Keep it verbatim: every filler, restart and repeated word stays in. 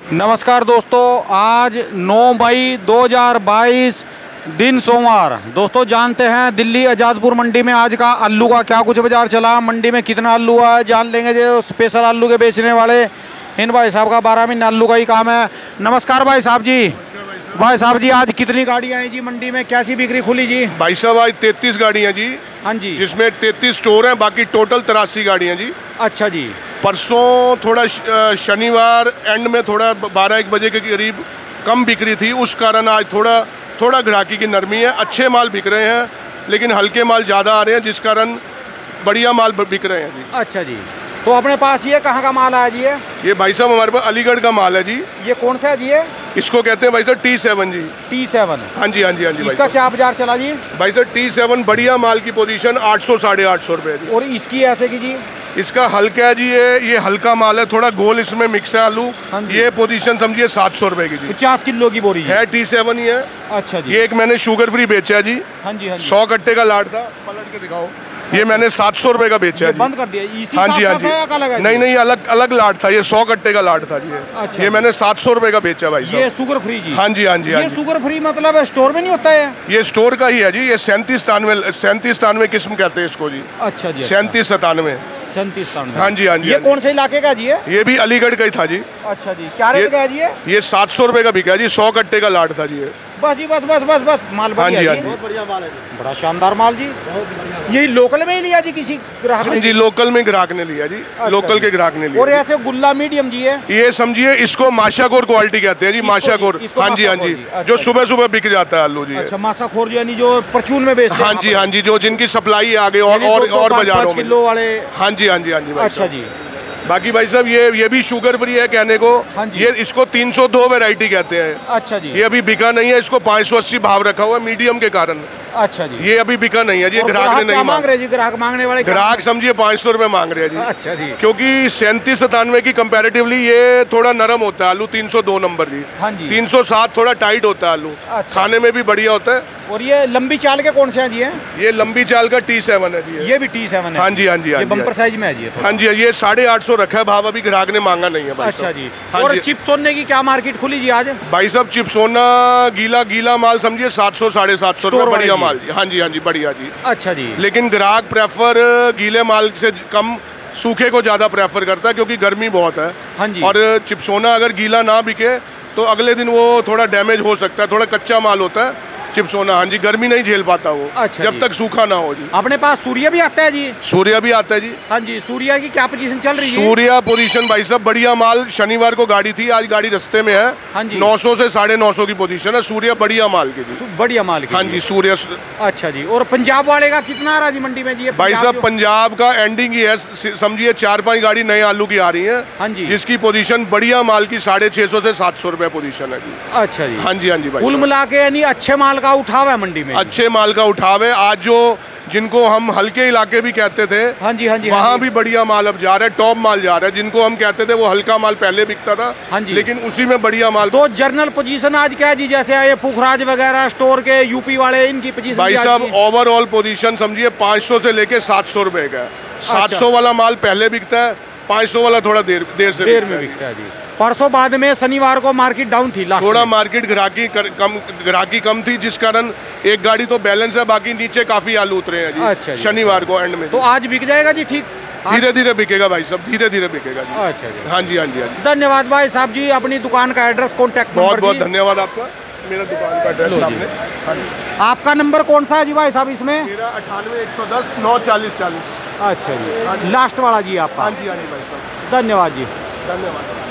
नमस्कार दोस्तों, आज नौ मई दो हज़ार बाईस दिन सोमवार। दोस्तों जानते हैं दिल्ली आज़ादपुर मंडी में आज का आलू का क्या कुछ बाजार चला, मंडी में कितना आलू हुआ है जान लेंगे। जो स्पेशल आलू के बेचने वाले इन भाई साहब का बारह महीने आलू का ही काम है। नमस्कार भाई साहब जी। भाई साहब जी आज कितनी गाड़ियाँ हैं जी मंडी में, कैसी बिक्री खुली जी? भाई साहब आज तैंतीस गाड़ियाँ जी। हाँ जी, जिसमें तैंतीस स्टोर हैं, बाकी टोटल तिरासी गाड़ियाँ जी। अच्छा जी। परसों थोड़ा शनिवार एंड में थोड़ा बारह एक बजे के करीब कम बिक्री थी, उस कारण आज थोड़ा थोड़ा ग्राहकी की नरमी है। अच्छे माल बिक रहे हैं लेकिन हल्के माल ज़्यादा आ रहे हैं, जिस कारण बढ़िया माल बिक रहे हैं जी। अच्छा जी, तो अपने पास ये कहाँ का माल आया जी? है ये भाई साहब हमारे पास अलीगढ़ का माल है जी। ये कौन सा है जी? है इसको कहते हैं भाई साहब टी सेवन जी। T seven? हाँ जी हाँ जी हाँ जी। इसका क्या बाजार चला जी? भाई साहब टी सेवन बढ़िया माल की पोजीशन आठ सौ साढ़े आठ सौ रुपये जी। और इसकी ऐसे की जी? इसका हल्का है जी, ये ये हल्का माल है, थोड़ा गोल इसमें मिक्स है आलू। हाँ ये पोजीशन समझिए सात सौ रुपए की जी। पचास किलो की बोरी है, टी सेवन ही है। अच्छा जी। ये एक मैंने शुगर फ्री बेचा है जी। हाँ जी हाँ जी। सौ कट्टे का लाट था, पलट के दिखाओ। ये मैंने सात सौ रुपए का बेचा है जी। बंद कर दिया? इसी हाँ जी हाँ जी। नहीं नहीं, अलग अलग लाट था, ये सौ कट्टे का लाट था जी। अच्छा, ये मैंने सात सौ रुपए का बेचा भाई साहब। ये शुगर फ्री जी? हाँ जी हाँ जी। ये शुगर फ्री मतलब स्टोर में नहीं होता है? ये स्टोर का ही है जी। ये सैंतीस तानवे सैंतीस तानवे किस्म कहते हैं इसको जी। अच्छा जी। सैंतीस सतानवे सैंतीस तानवे। हाँ जी हाँ जी। ये कौन से इलाके का जी है? ये भी अलीगढ़ का ही था जी। अच्छा जी, क्या रेट का है जी? ये सात सौ रुपए का बिका जी, सौ कट्टे का लाट था जी। बस जी बस बस बस बस माल हाँ जी हाँ जी। बहुत बढ़िया माल है, बड़ा शानदार माल जी। यही लोकल में ही लिया जी किसी ग्राहक ने? हाँ जी, लोकल में ग्राहक ने लिया जी। अच्छा, लोकल के ग्राहक ने लिया। और ऐसे गुल्ला मीडियम जी है? ये समझिए इसको माशाकोर क्वालिटी कहते हैं जी। माशाकोर, हाँ जी हाँ जी। जो सुबह सुबह बिक जाता है आलू जी। अच्छा, माशाकोर यानी जो परचून में बेचते हैं? हाँ जी हाँ जी, जो जिनकी सप्लाई आगे और और और बाजारों में किलो वाले। हाँ जी हाँ जी हाँ जी। अच्छा जी। बाकी भाई साहब ये ये भी शुगर फ्री है कहने को। हाँ जी। ये इसको तीन सौ दो वैरायटी कहते हैं। अच्छा जी। ये अभी बिका नहीं है, इसको पाँच सौ अस्सी भाव रखा हुआ है मीडियम के कारण। अच्छा जी। ये अभी बिका नहीं है जी, ग्राहक ने नहीं मांग रहे जी, ग्राहक मांगने वाले ग्राहक समझिए पाँच सौ रुपए मांग रहे हैं जी। अच्छा जी। क्योंकि सैंतीस सतानवे की कंपैरेटिवली ये थोड़ा नरम होता है आलू। तीन सौ दो नंबर जी। हाँ जी। तीन सौ सात थोड़ा टाइट होता है आलू। अच्छा। खाने में भी बढ़िया होता है। और ये लंबी चाल के कौन से हैं जी? है ये लंबी चाल का टी सेवन है जी। ये भी टी सेवन है? हाँ जी हाँ जी। ये बम्पर साइज में है जी? हाँ जी, ये साढ़े आठ सौ रखा है भाव, अभी ग्राहक ने मांगा नहीं है भाई। अच्छा जी। और चिप्स सोने की क्या मार्केट खुली जी आज? भाई साहब चिप्स सोना गीला गीला माल समझिए सात सौ साढ़े सात सौ रुपये बढ़िया माल जी। हाँ जी हाँ जी, बढ़िया जी। अच्छा जी। लेकिन ग्राहक प्रेफर गीले माल से कम सूखे को ज्यादा प्रेफर करता है, क्योंकि गर्मी बहुत है। हाँ जी। और चिप्सोना अगर गीला ना बिके तो अगले दिन वो थोड़ा डैमेज हो सकता है, थोड़ा कच्चा माल होता है चिप्सोना। हाँ जी, गर्मी नहीं झेल पाता वो। अच्छा, जब तक सूखा ना हो जी। अपने पास सूर्या भी आता है जी? सूर्या भी आता है जी। हाँ जी। सूर्या की क्या पोजीशन चल रही है? सूर्या पोजीशन भाई साहब बढ़िया माल, शनिवार को गाड़ी थी, आज गाड़ी रास्ते में है। हाँ जी। नौ सौ से साढ़े नौ सौ की पोजीशन है। सूर्या बढ़िया माल की जी। बढ़िया माल की? हाँ जी सूर्या। अच्छा जी। और पंजाब वाले का कितना आ रहा जी मंडी में जी? भाई साहब पंजाब का एंडिंग ही है, समझिए चार पांच गाड़ी नए आलू की आ रही है। हाँ जी। जिसकी पोजीशन बढ़िया माल की साढ़े छह सौ से सात सौ रुपए पोजीशन है जी। अच्छा जी। हाँ जी हाँ जी। कुल मिला के यानी अच्छे माल का उठाव है मंडी में? अच्छे माल का उठाव है। आज जो जिनको हम हल्के इलाके भी कहते थे, हाँ जी हाँ जी, वहाँ हाँ जी। भी बढ़िया माल अब जा रहा है, टॉप माल जा रहा है। जिनको हम कहते थे वो हल्का माल पहले बिकता था, हाँ जी। लेकिन उसी में बढ़िया माल। तो जर्नल पोजीशन आज क्या है जी? जैसे ये पुखराज वगैरह स्टोर के यूपी वाले, इनकी पोजीशन भाई साहब ओवरऑल पोजीशन समझिए पाँच सौ से लेके सात सौ रुपए का। सात सौ वाला माल पहले बिकता है, पाँच सौ वाला थोड़ा देर देर से देर में बिकता है जी। परसों बाद में शनिवार को मार्केट डाउन थी, थोड़ा मार्केट ग्राहकी कम ग्राहकी कम थी, जिस कारण एक गाड़ी तो बैलेंस है, बाकी नीचे काफी आलू उतरे हैं जी। अच्छा जी। शनिवार को एंड में। तो आज बिक जाएगा जी? ठीक, धीरे धीरे बिकेगा भाई साहब, धीरे धीरे बिकेगा जी। अच्छा जी। हाँ जी हाँ जी। धन्यवाद भाई साहब जी। अपनी दुकान का एड्रेस, कॉन्टैक्ट नंबर? बहुत बहुत धन्यवाद आपका। मेरा दुकान का एड्रेस सामने। आपका नंबर कौन सा है जी भाई साहब इसमें? मेरा अठानवे एक सौ दस नौ चालीस चालीस। अच्छा जी, लास्ट वाला जी आपका? हाँ जी हाँ जी भाई साहब। धन्यवाद जी। धन्यवाद।